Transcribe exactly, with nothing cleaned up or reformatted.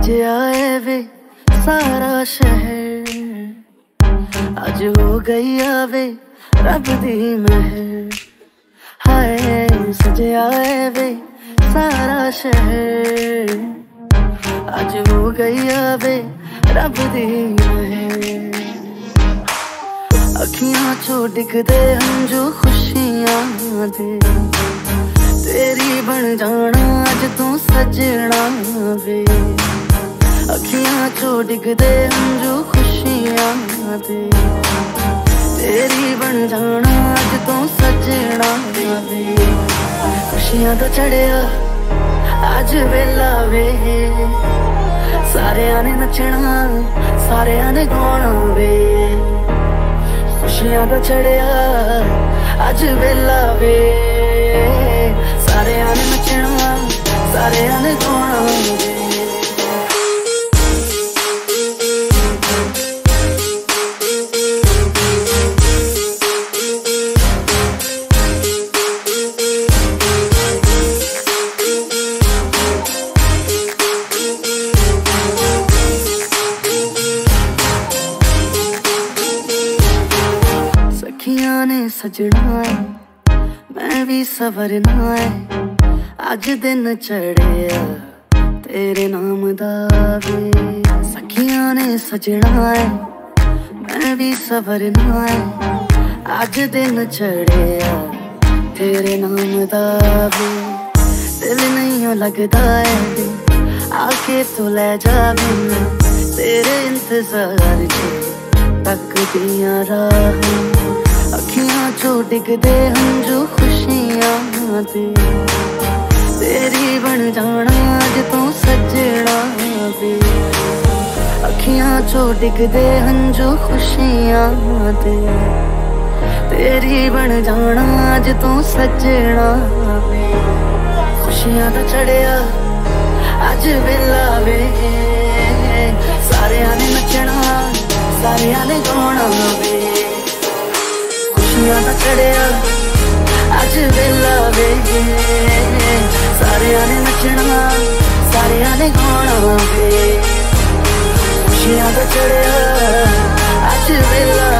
सजया है वे सारा शहर, आज हो गई आवे रब दी महर। हाय सजया है वे सारा शहर, आज हो गई आवे रब दी महर। अखियां चो डिगदे हंजू खुशियां दे, तेरी बन जाना अज तू सजना वे। अखियां चो डिगदे हंजू खुशियां दे, तेरी बन जाना अज तू सजना वे। खुशियां तो चढ़िया अज वेला वे, सारेयां ने नचना सारेयां ने गाना वे। खुशियां तो चढ़िया अज वेला वे, सारेयां ने नचना सारेयां ने गाना वे। सखियां ने सजना है मैं भी सवरना है, अज दिन चढ़िया तेरे नाम दा वे। सखियां ने सजना है मैं भी सवरना है, अज दिन चढ़िया तेरे नाम दा वे। दिल नहीं लगता है आके तू ले जा मैनू, तेरे इंतजार च तक दियां राहां। अखियां चो डिगदे हंजू खुशियां दे, तेरी बन जाना अज तू सजना वे। अखियां चो डिगदे हंजू खुशियां दे, तेरी बन जाना अज तू सजना वे। खुशियां तो चढ़िया अज वेला वे, सारेयां ने नचना सारेयां ने गाना वे। खुशियां तो चढ़िया अज वेला वे, सारेयां ने नचना सारेयां ने गाना वे। खुशियां तो चढ़िया अज वेला